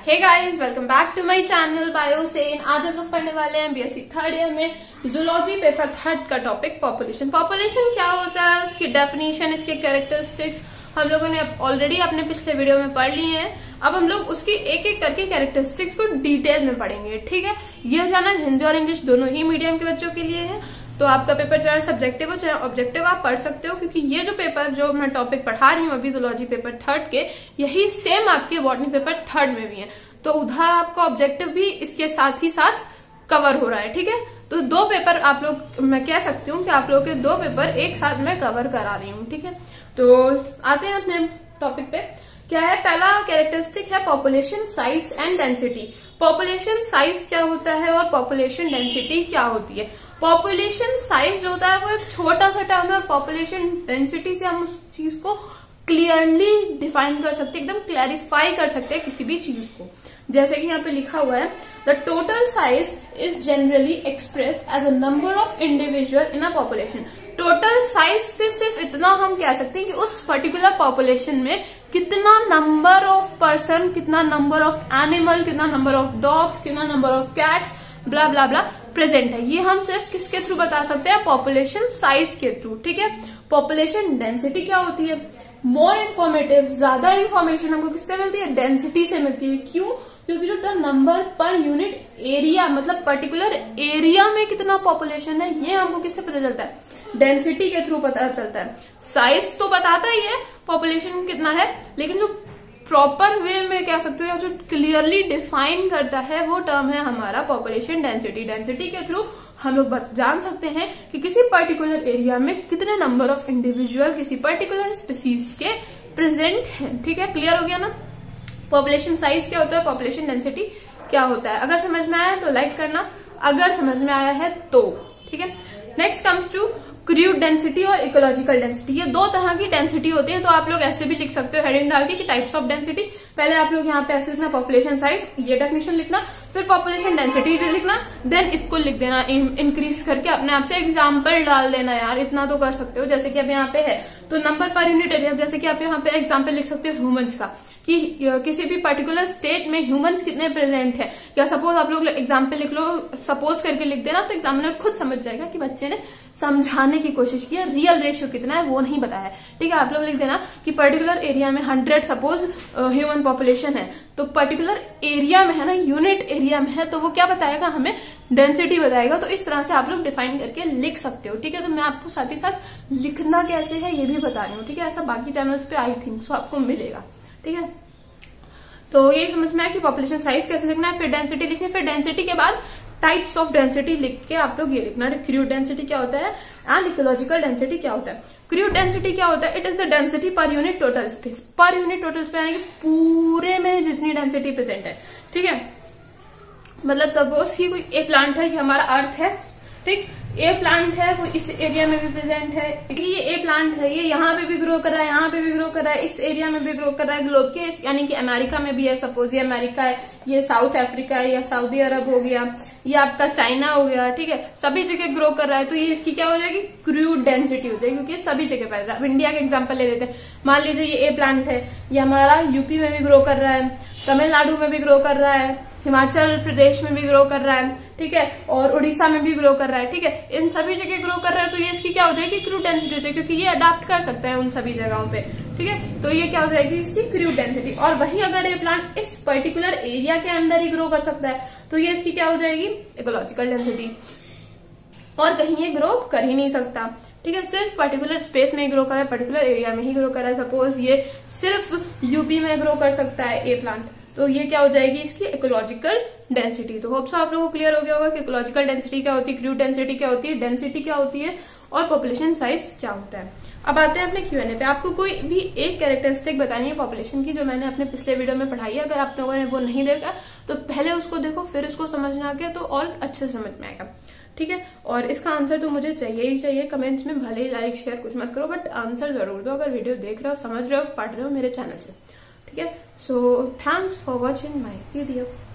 Hey guys, welcome back to my channel बायोसेन। आज हम लोग पढ़ने वाले हैं बीएससी थर्ड ईयर में जूलॉजी पेपर थर्ड का टॉपिक पॉपुलेशन। पॉपुलेशन क्या होता है, उसकी डेफिनेशन, इसके कैरेक्टरिस्टिक्स हम लोगों ने ऑलरेडी अपने पिछले वीडियो में पढ़ लिए हैं। अब हम लोग उसकी एक एक करके कैरेक्टरिस्टिक्स को डिटेल में पढ़ेंगे। ठीक है, यह चैनल हिंदी और इंग्लिश दोनों ही मीडियम के बच्चों के लिए है, तो आपका पेपर चाहे सब्जेक्टिव हो चाहे ऑब्जेक्टिव आप पढ़ सकते हो, क्योंकि ये जो पेपर जो मैं टॉपिक पढ़ा रही हूँ अभी जूलॉजी पेपर थर्ड के, यही सेम आपके बॉटनी पेपर थर्ड में भी है। तो उधर आपका ऑब्जेक्टिव भी इसके साथ ही साथ कवर हो रहा है। ठीक है, तो दो पेपर आप लोग, मैं कह सकती हूँ कि आप लोग के दो पेपर एक साथ में कवर करा रही हूँ। ठीक है, तो आते हैं अपने टॉपिक पे। क्या है, पहला कैरेक्टरिस्टिक है population size and density. Population size क्या होता है और पॉपुलेशन डेंसिटी क्या होती है। पॉपुलेशन साइज जो होता है वो एक छोटा सा टर्म है, और पॉपुलेशन डेंसिटी से हम उस चीज को क्लियरली डिफाइन कर सकते हैं, एकदम क्लैरिफाई कर सकते हैं किसी भी चीज को। जैसे कि यहाँ पे लिखा हुआ है, the total size is generally expressed as a number of individual in a population. Total size से सिर्फ इतना हम कह सकते हैं कि उस पर्टिकुलर पॉपुलेशन में कितना नंबर ऑफ पर्सन, कितना नंबर ऑफ एनिमल, कितना नंबर ऑफ डॉग्स, कितना number of cats, blah blah blah present है। ये हम सिर्फ किसके थ्रू बता सकते हैं, पॉपुलेशन साइज के थ्रू। ठीक है, पॉपुलेशन डेंसिटी क्या होती है, मोर इन्फॉर्मेटिव, ज्यादा इन्फॉर्मेशन हमको किससे मिलती है, डेंसिटी से मिलती है। क्यों? क्योंकि जो the number per unit area, मतलब पर्टिकुलर एरिया में कितना पॉपुलेशन है, ये हमको किससे पता चलता है, डेंसिटी के थ्रू पता चलता है। साइज तो बताता ही है पॉपुलेशन कितना है, लेकिन जो प्रॉपर वे में कह सकते हो या जो क्लियरली डिफाइन करता है वो टर्म है हमारा पॉपुलेशन डेंसिटी। डेंसिटी के थ्रू हम लोग जान सकते हैं कि किसी पर्टिकुलर एरिया में कितने नंबर ऑफ इंडिविजुअल किसी पर्टिकुलर स्पीसीज के प्रेजेंट हैं। ठीक है, क्लियर हो गया ना। पॉपुलेशन साइज क्या होता है, पॉपुलेशन डेंसिटी क्या होता है। अगर समझ में आया तो लाइक करना, अगर समझ में आया है तो। ठीक है, next comes to crude density और इकोलॉजिकल डेंसिटी। ये दो तरह की डेंसिटी होती है, तो आप लोग ऐसे भी लिख सकते हो हेडिंग डाल के कि टाइप्स ऑफ डेंसिटी। पहले आप लोग यहाँ पे ऐसे लिखना पॉपुलेशन साइज, ये डेफिनेशन लिखना, फिर पॉपुलेशन डेंसिटी लिखना, देन इसको लिख देना इंक्रीज करके, अपने आप से एग्जाम्पल डाल देना। यार इतना तो कर सकते हो, जैसे कि अब यहाँ पे है तो नंबर पर यूनिट एरिया, जैसे कि आप यहाँ पे एग्जाम्पल लिख सकते हो ह्यूमंस का, कि किसी भी पर्टिकुलर स्टेट में ह्यूमंस कितने प्रेजेंट है। या सपोज आप लोग एग्जाम्पल लिख लो, सपोज करके लिख देना, तो एग्जामिनर खुद समझ जाएगा कि बच्चे ने समझाने की कोशिश की है, रियल रेशियो कितना है वो नहीं बताया। ठीक है, आप लोग लिख देना कि पर्टिकुलर एरिया में 100 सपोज ह्यूमन पॉपुलेशन है, तो पर्टिकुलर एरिया में है ना, यूनिट एरिया में है, तो वो क्या बताएगा, हमें डेंसिटी बताएगा। तो इस तरह से आप लोग डिफाइन करके लिख सकते हो। ठीक है, तो मैं आपको साथ ही साथ लिखना कैसे है ये भी बता रही हूँ। ठीक है, ऐसा बाकी चैनल्स पे आई थिंक सो आपको मिलेगा। ठीक है, तो ये समझ में आया कि पॉपुलेशन साइज कैसे लिखना है, फिर डेंसिटी लिखनी है, फिर डेंसिटी के बाद टाइप्स ऑफ डेंसिटी लिख के आप लोग ये लिखना है, क्रूड डेंसिटी क्या होता है एंड इकोलॉजिकल डेंसिटी क्या होता है। क्रूड डेंसिटी क्या होता है, it is the density per unit total space. Per unit total space यानी कि पूरे में जितनी डेंसिटी प्रेजेंट है। ठीक है, मतलब सपोज कि कोई ए प्लांट है, ये हमारा अर्थ है, ठीक, ए प्लांट है वो इस एरिया में भी प्रेजेंट है, ये ए प्लांट है, ये यहाँ पे भी ग्रो कर रहा है, यहाँ पे भी ग्रो कर रहा है, इस एरिया में भी ग्रो कर रहा है, ग्लोब के यानी कि अमेरिका में भी है, सपोज ये अमेरिका है, ये साउथ अफ्रीका है, या सऊदी अरब हो गया, ये आपका चाइना हो गया। ठीक है, सभी जगह ग्रो कर रहा है, तो ये इसकी क्या हो जाएगी, क्रूड डेंसिटी हो जाएगी, क्योंकि सभी जगह फैल रहा है। अब इंडिया के एग्जाम्पल ले लेते हैं, मान लीजिए ये ए प्लांट है, ये हमारा यूपी में भी ग्रो कर रहा है, तमिलनाडु में भी ग्रो कर रहा है, हिमाचल प्रदेश में भी ग्रो कर रहा है, ठीक है, और उड़ीसा में भी ग्रो कर रहा है। ठीक है, इन सभी जगह ग्रो कर रहा है, तो ये इसकी क्या हो जाएगी, क्रूड डेंसिटी हो जाएगी, क्योंकि ये अडाप्ट कर सकता है उन सभी जगहों पे। ठीक है, तो ये क्या हो जाएगी, इसकी क्रूड डेंसिटी। और वही अगर ये प्लांट इस पर्टिकुलर एरिया के अंदर ही ग्रो कर सकता है, तो ये इसकी क्या हो जाएगी, इकोलॉजिकल डेंसिटी। और कहीं ये ग्रो कर ही नहीं सकता। ठीक है, सिर्फ पर्टिकुलर स्पेस में ग्रो कर रहा है, पर्टिकुलर एरिया में ही ग्रो कर रहा है। सपोज ये सिर्फ यूपी में ग्रो कर सकता है ए प्लांट, तो ये क्या हो जाएगी, इसकी इकोलॉजिकल डेंसिटी। तो होप सो आप लोगों को क्लियर हो गया होगा कि इकोलॉजिकल डेंसिटी क्या होती है, क्रूड डेंसिटी क्या होती है, डेंसिटी क्या होती है, और पॉपुलेशन साइज क्या होता है। अब आते हैं अपने Q&A पे। आपको कोई भी एक कैरेक्टरिस्टिक बतानी है पॉपुलेशन की, जो मैंने अपने पिछले वीडियो में पढ़ाई है। अगर आप लोगों ने वो नहीं देखा तो पहले उसको देखो, फिर उसको समझना आगे तो और अच्छे से समझ में आएगा। ठीक है, और इसका आंसर तो मुझे चाहिए ही चाहिए। कमेंट्स में भले ही लाइक शेयर कुछ मत करो, बट आंसर जरूर दो अगर वीडियो देख रहे हो, समझ रहे हो, पढ़ रहे हो मेरे चैनल से। ठीक है, so thanks for watching my video.